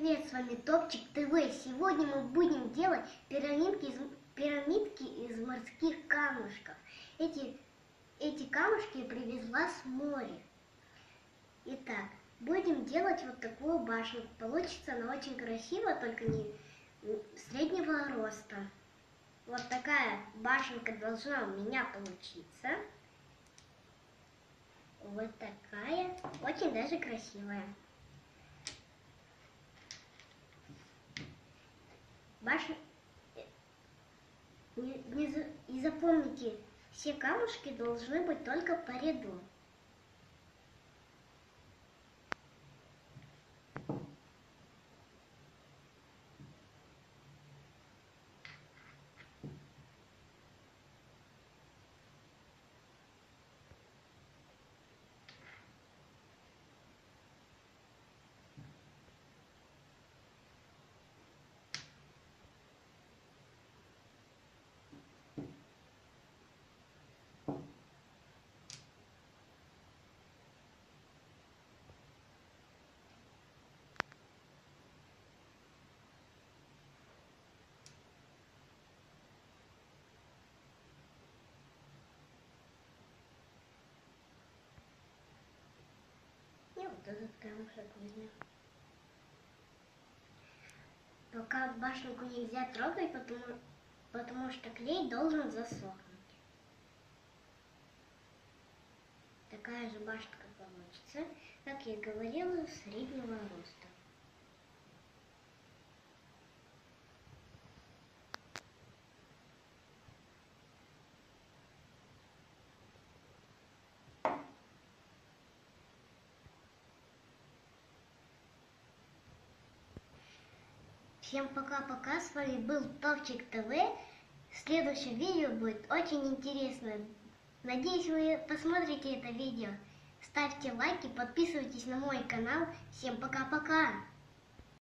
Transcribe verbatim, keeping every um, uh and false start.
привет, с вами Топчик ТВ. Сегодня мы будем делать пирамидки из, пирамидки из морских камушков. Эти, эти камушки я привезла с моря. Итак, будем делать вот такую башню. Получится она очень красиво, только не среднего роста. Вот такая башенка должна у меня получиться. Вот такая, очень даже красивая. Башня... Не, не, и запомните, все камушки должны быть только по ряду. И вот этот камушек возьмем. Пока башенку нельзя трогать, потому, потому что клей должен засохнуть. Такая же башенка получится, как я говорила, среднего роста. Всем пока-пока, с вами был Топчик ТВ. Следующее видео будет очень интересное. Надеюсь, вы посмотрите это видео. Ставьте лайки, подписывайтесь на мой канал. Всем пока-пока.